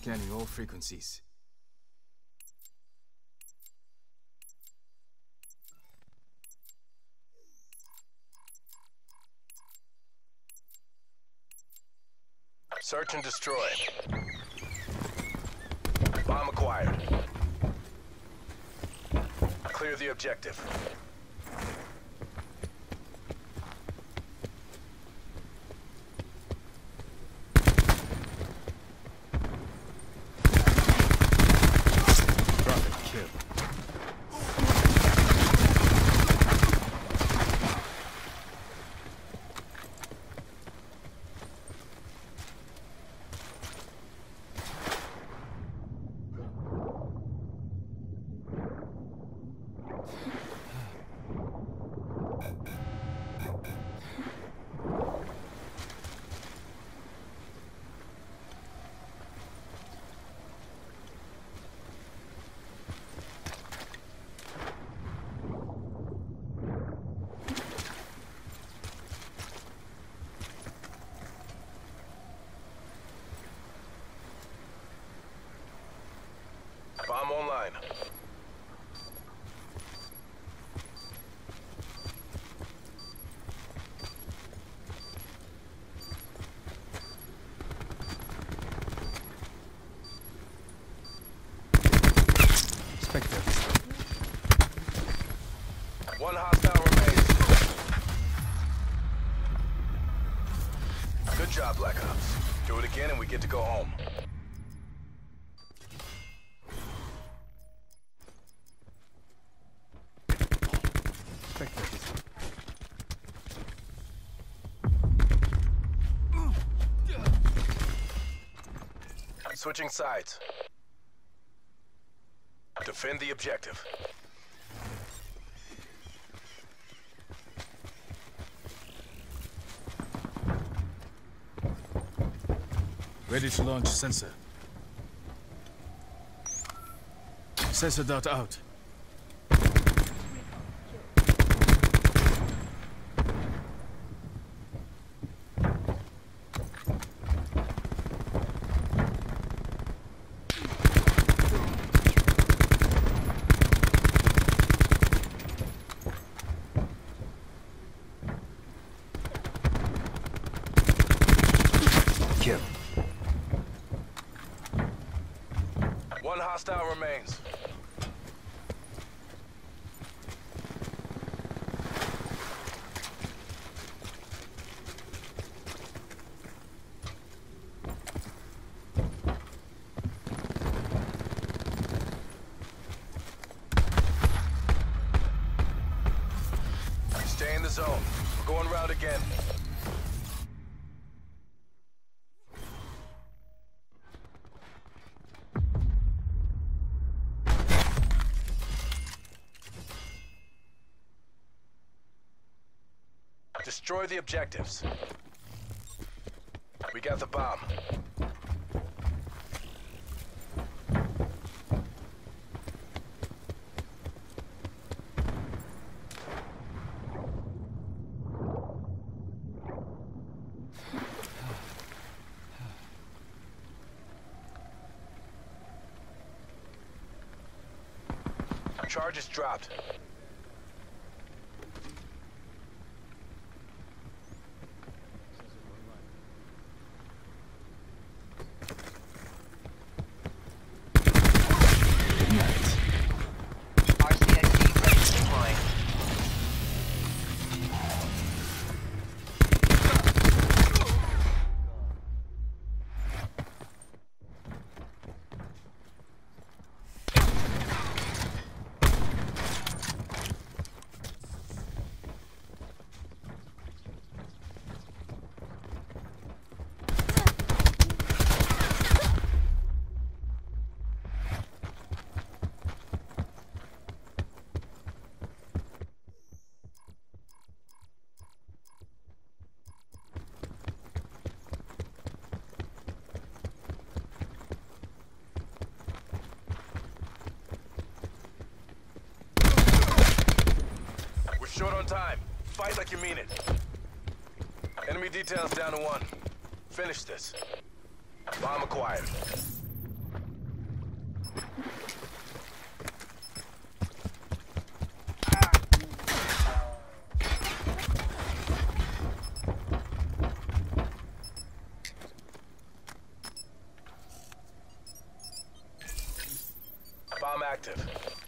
Scanning all frequencies. Search and destroy. Bomb acquired. Clear the objective. Bomb online. Spectre. One hostile remains. Good job, Black Ops. Do it again and we get to go home. Switching sides. Defend the objective. Ready to launch sensor. Sensor dart out. Kill. One hostile remains. Stay in the zone. We're going round again. Destroy the objectives. We got the bomb. Charge is dropped. Short on time. Fight like you mean it. Enemy details down to 1. Finish this. Bomb acquired. active.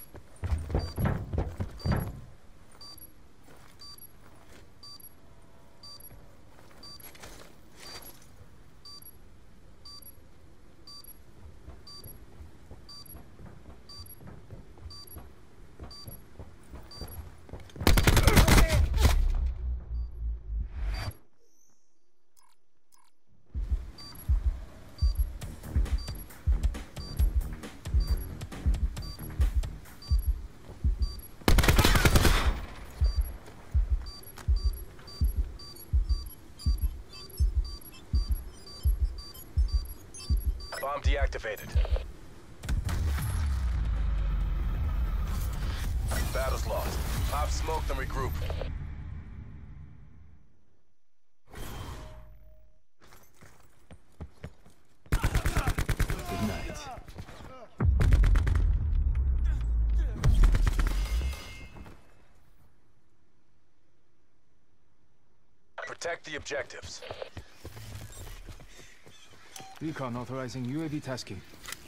Bomb deactivated. Battle's lost. Pop smoke, then regroup. Good night. Protect the objectives. Recon authorizing UAV tasking.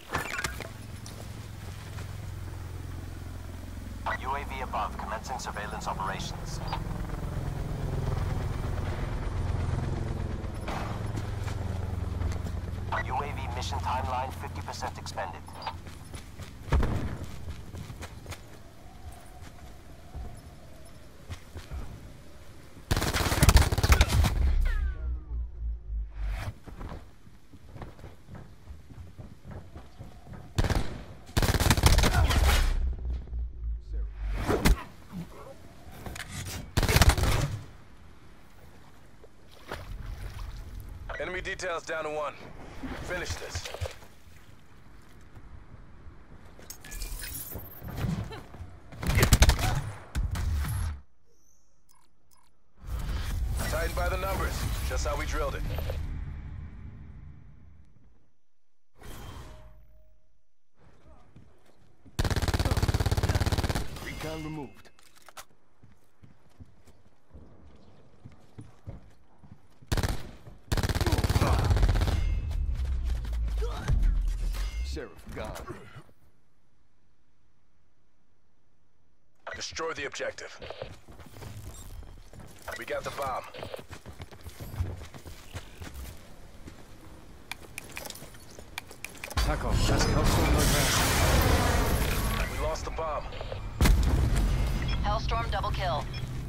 UAV above, commencing surveillance operations. UAV mission timeline 50% expended. Enemy details down to 1. Finish this. Tighten by the numbers, just how we drilled it. Recon removed. Sheriff gone. Destroy the objective. We got the bomb. TACOM, that's Hellstorm advanced. We lost the bomb. Hellstorm double kill.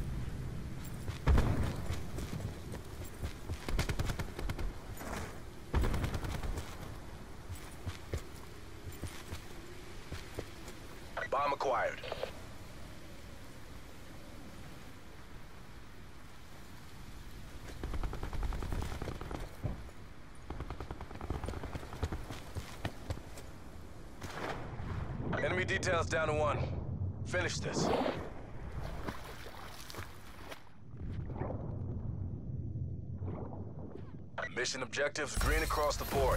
Bomb acquired. Enemy details down to 1. Finish this. Mission objectives green across the board.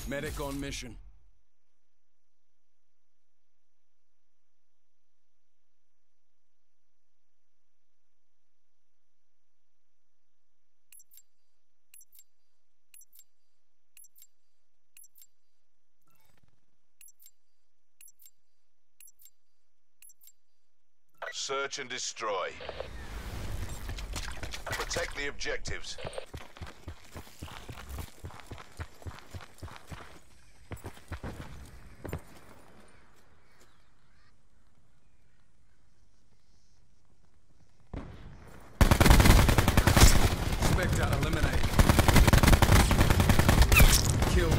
Medic on mission. Search and destroy. Protect the objectives. Spectre eliminate. Kill.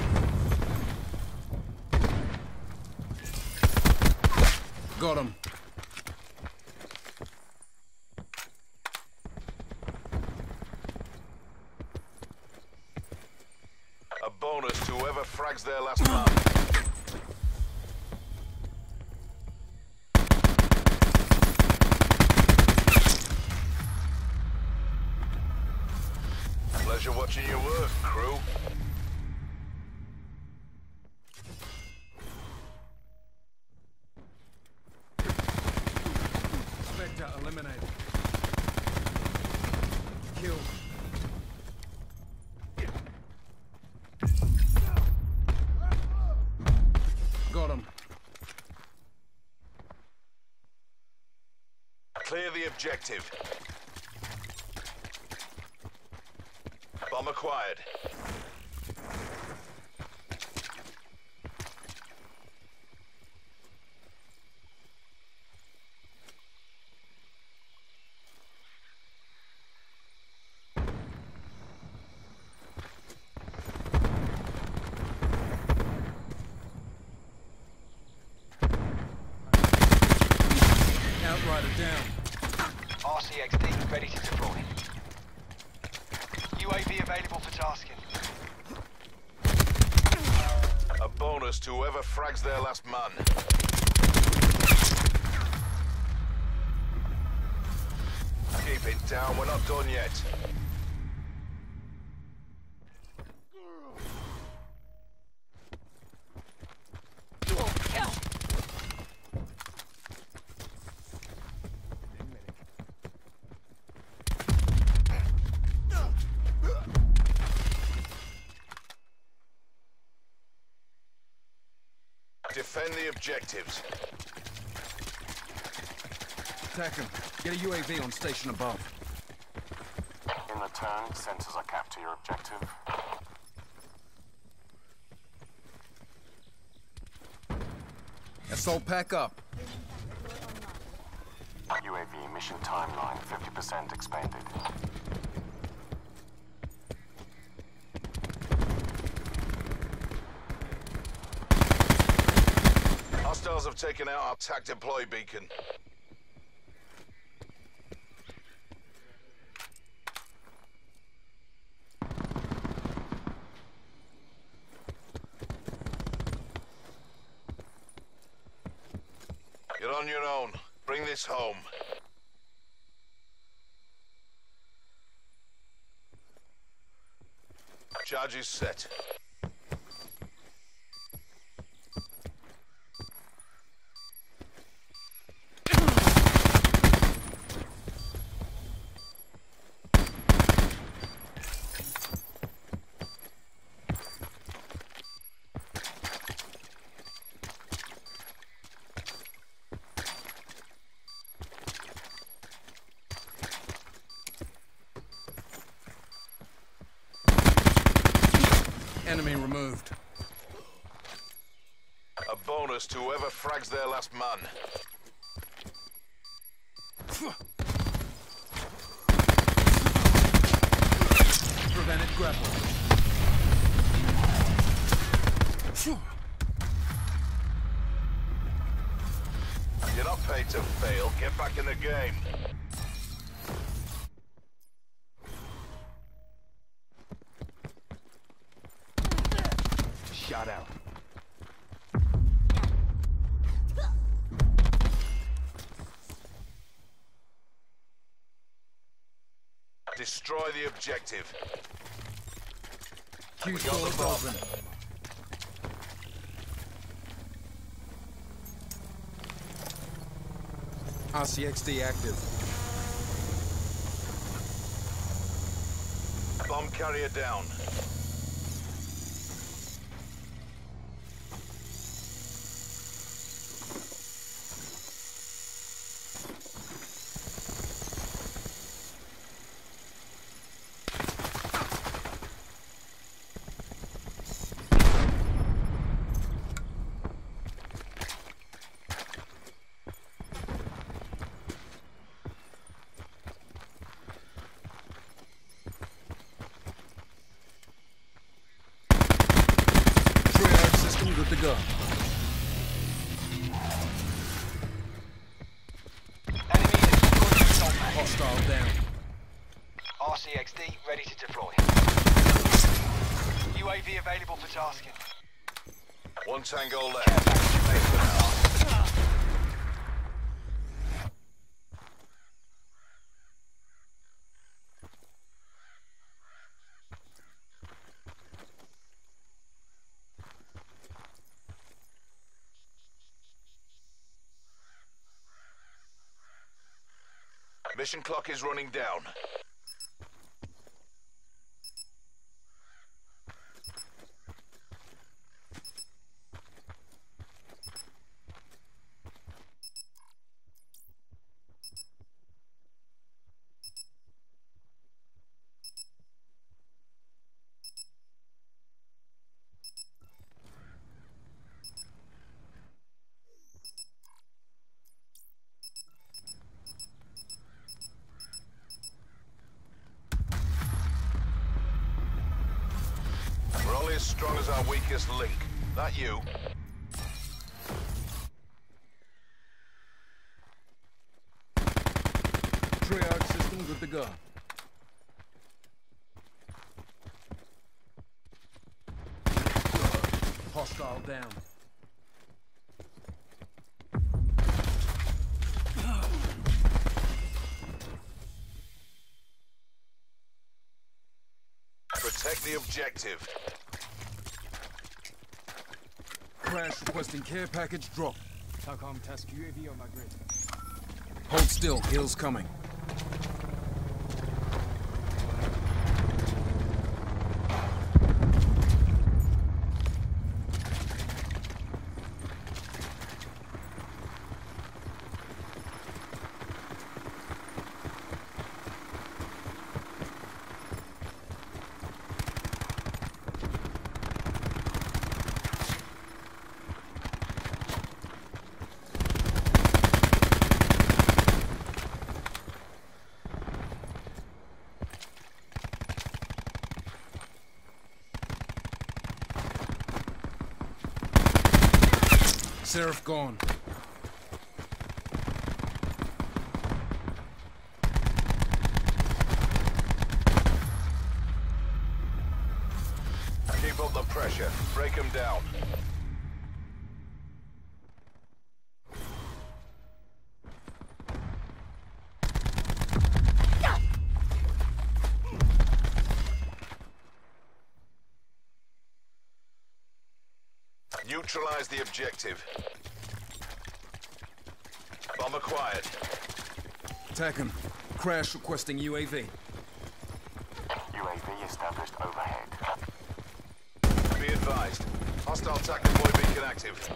Got him. A bonus to whoever frags their last man. Pleasure watching your work, crew. Spectre eliminated. Kill. Got him. Clear the objective. Bomb acquired. Outrider down. RCXD ready to deploy. UAV available for tasking. A bonus to whoever frags their last man. Keep it down, we're not done yet. Defend the objectives. Attack him. Get a UAV on station above. In return, sensors are capped to your objective. Assault pack up. UAV mission timeline 50% expanded. Hostiles have taken out our TAC deploy beacon. You're on your own. Bring this home. Charges set. Enemy removed. A bonus to whoever frags their last man. Prevented grapple. You're not paid to fail. Get back in the game. Shot out. Destroy the objective. Q We got the doors bomb. open. RCXD active. Bomb carrier down. Triage system good to go. Enemy is deploying assault package. Hostile down. RCXD ready to deploy. UAV available for tasking. One tango Care left. package available for tasking. Mission clock is running down. We're only as strong as our weakest link. That you? Triage system good to go. Hostile down. Protect the objective. Crash requesting care package drop. TACOM task UAV on my grid. Hold still, heal's coming. Seraph gone. Keep up the pressure. Break them down. Neutralize the objective. Bomb acquired. Attack him. Crash requesting UAV. UAV established overhead. Be advised. Hostile TAC deploy beacon active.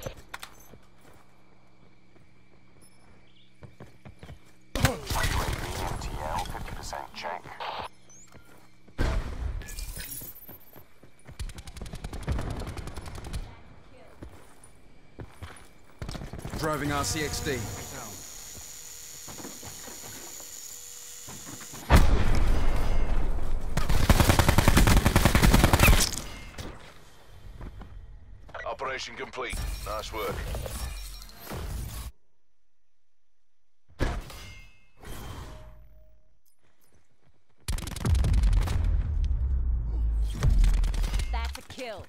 UAV MTL 50% check. Driving RCXD. Operation complete. Nice work. That's a kill.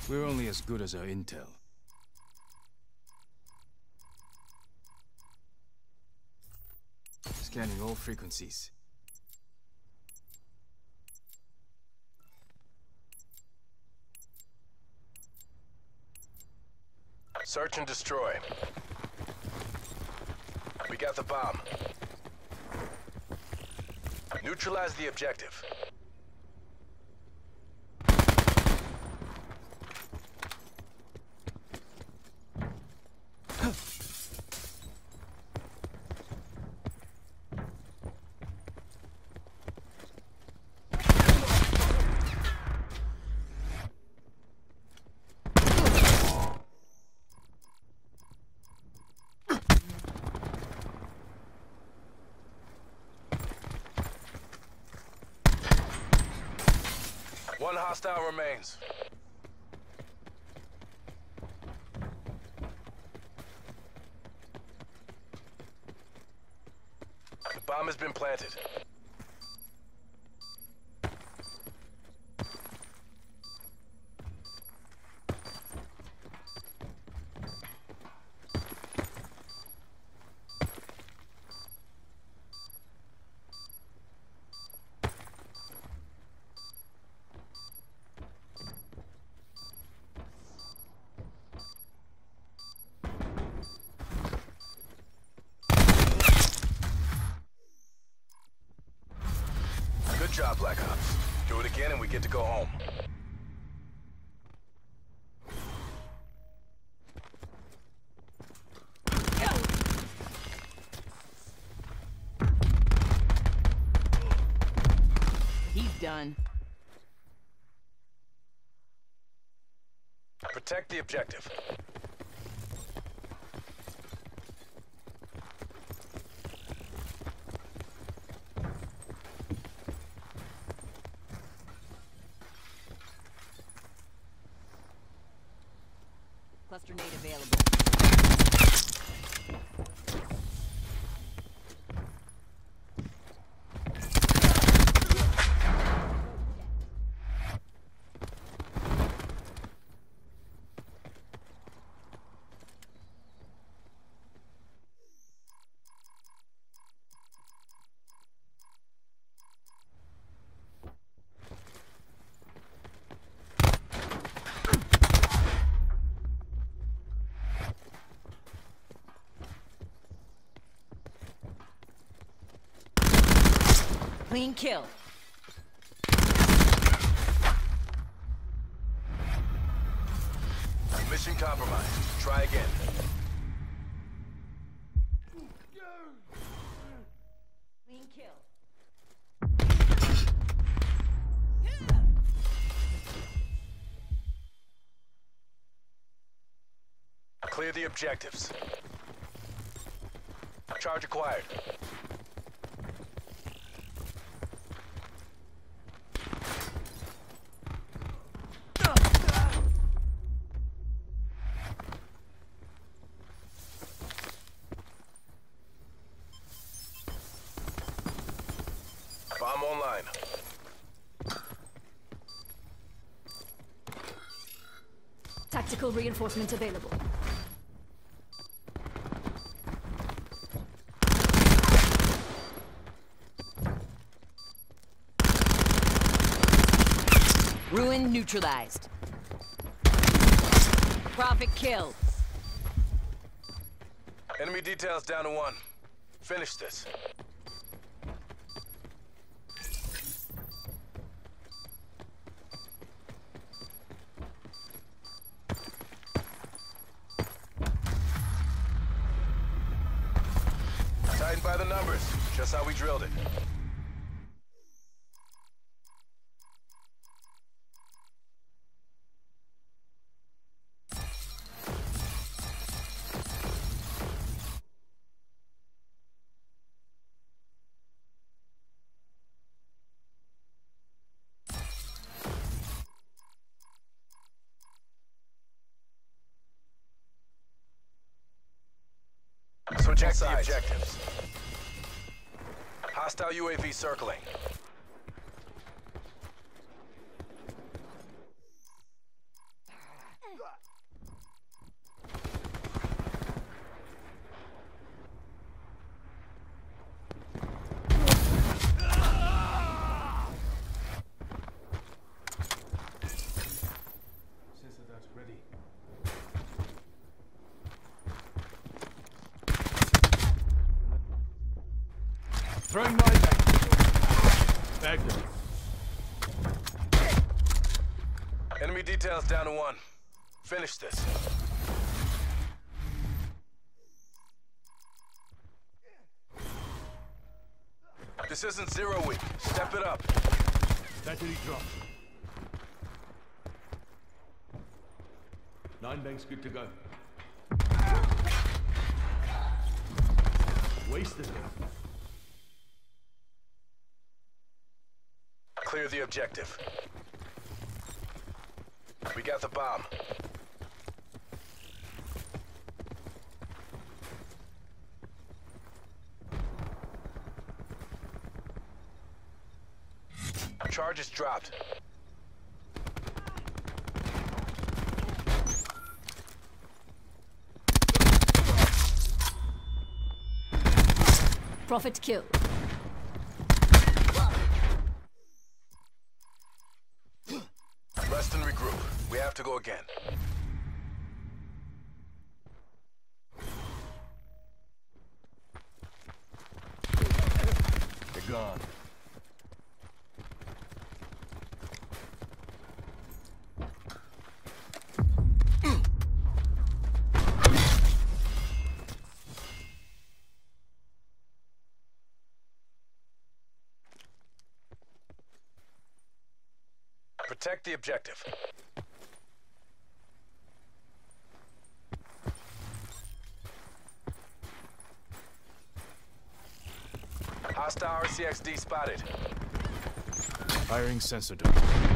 We're only as good as our intel. Scanning all frequencies. Search and destroy. We got the bomb. Neutralize the objective. One hostile remains. The bomb has been planted. Good job, Black Ops. Do it again and we get to go home. He's done. Protect the objective. Cluster nade available. Clean kill. Mission compromised. Try again. Clean kill. Clear the objectives. Charge acquired. Bomb online. Tactical reinforcement available. Ruin neutralized. Profit kill. Enemy details down to 1. Finish this. Tighten by the numbers, just how we drilled it. Switching sides. Objectives. Hostile UAV circling. Throwing my back. Bagged him. Enemy details down to 1. Finish this. This isn't 0 week. Step it up. Battery dropped. 9 banks good to go. Wasted him. Clear the objective. We got the bomb. Charge is dropped. Prophet kill. Rest and regroup. We have to go again. They're gone. Protect the objective. Hostile RCXD spotted. Firing sensor dome.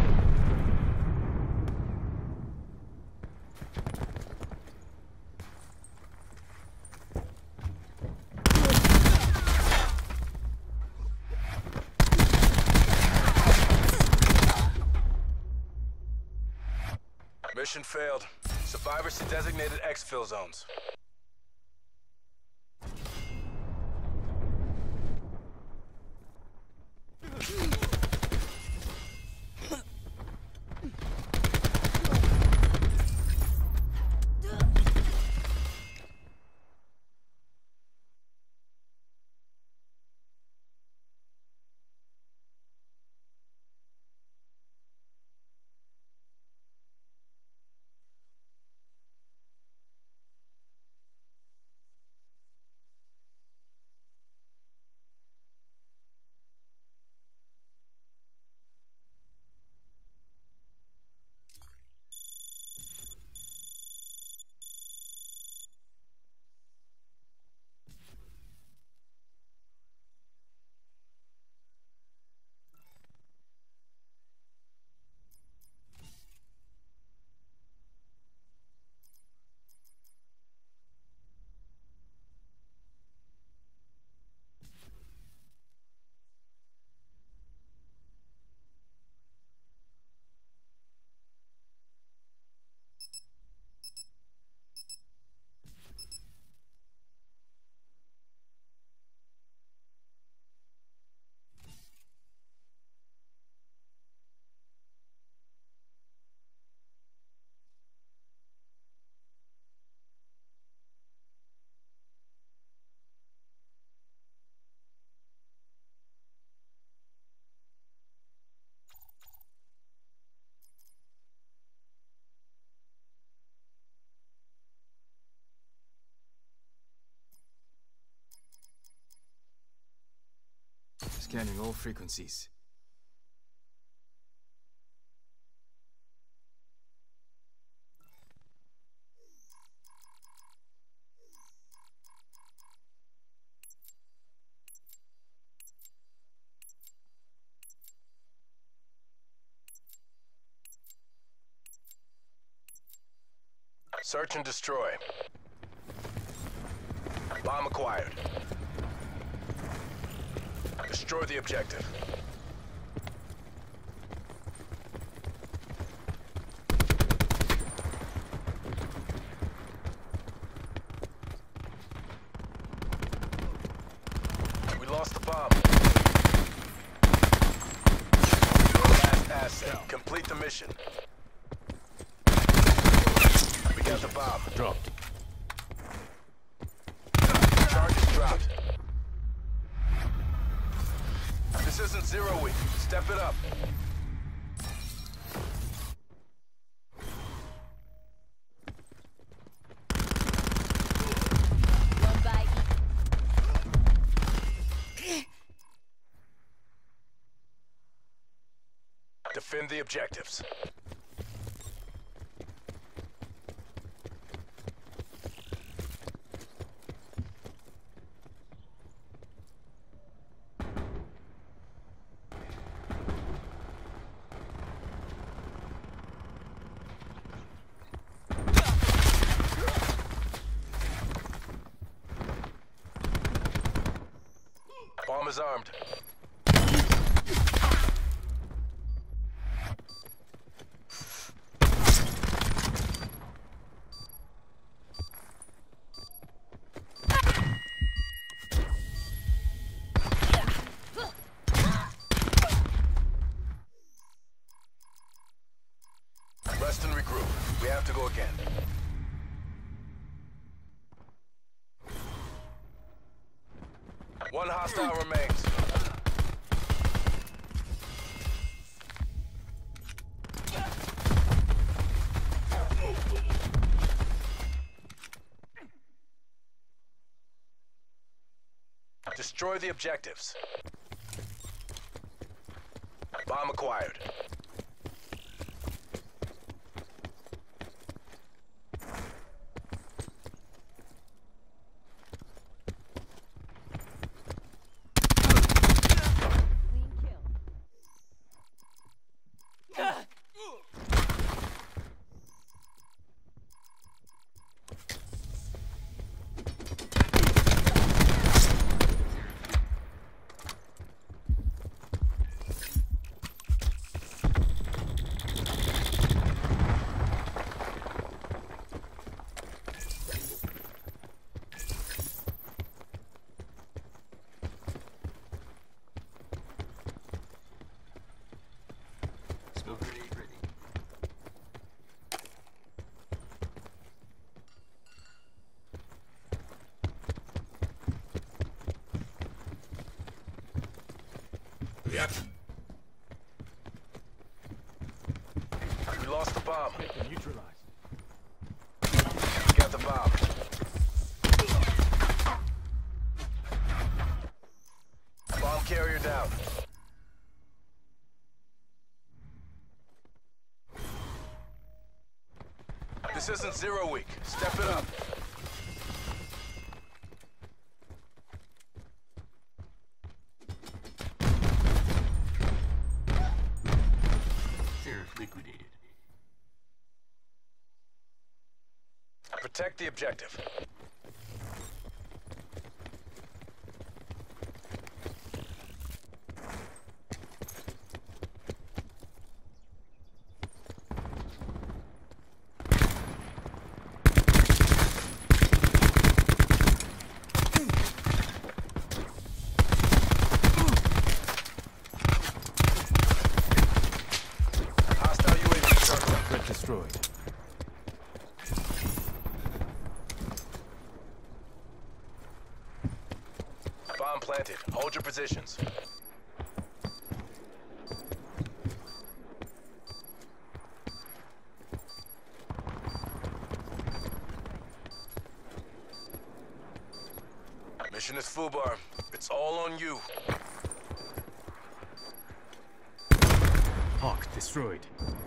Mission failed. Survivors to designated exfil zones. Scanning all frequencies. Search and destroy. Bomb acquired. Destroy the objective. We lost the bomb. Your last asset. Complete the mission. We got the bomb. Dropped. Charges dropped. 0 week. Step it up. One bite. Defend the objectives. Bomb is armed. Rest and regroup. We have to go again. One hostile remains. Destroy the objectives. Bomb acquired. We lost the bomb. Neutralized. We got the bomb. Bomb carrier down. This isn't 0 week. Step it up. Liquidated. Protect the objective. Hostile UAV circle. Threat destroyed. Bomb planted. Hold your positions. Mission is FUBAR. It's all on you. Hawk destroyed.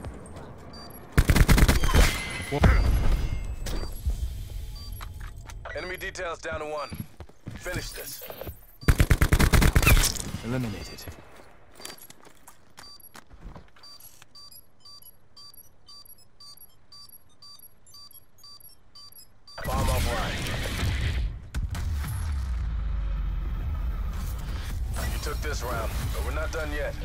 Enemy details down to 1. Finish this. Eliminated. Bomb offline. You took this round, but we're not done yet.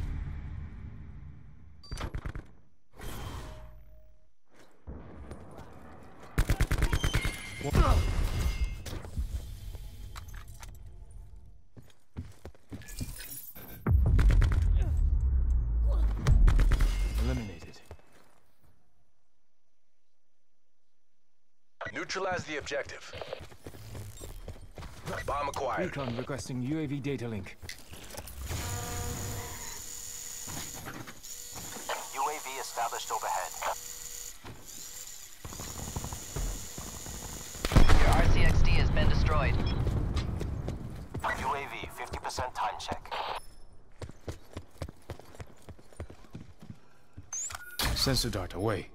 Eliminated. Neutralize the objective. Bomb acquired. Recon requesting UAV data link. Sensor dart away.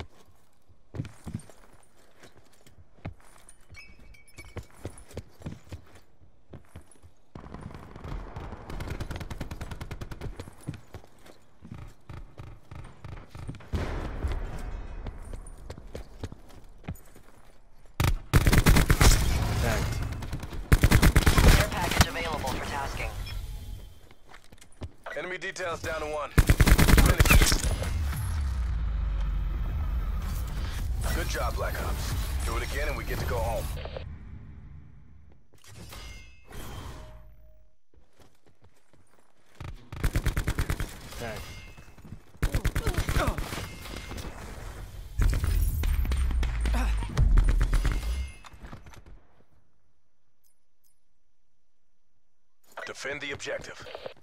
Tagged. Care package available for tasking. Enemy details down to 1. Finish it. Good job, Black Ops. Do it again and we get to go home. Tagged. Defend the objective.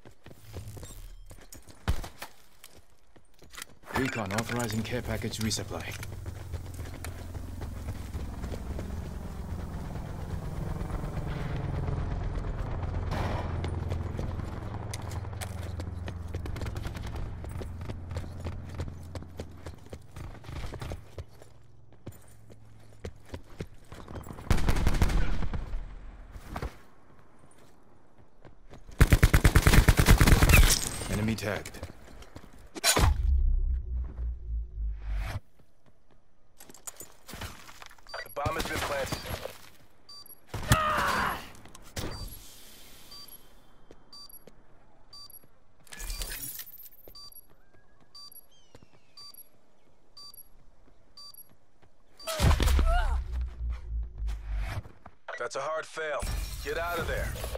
Recon authorizing care package resupply. Enemy tagged. The bomb has been planted. That's a hard fail. Get out of there.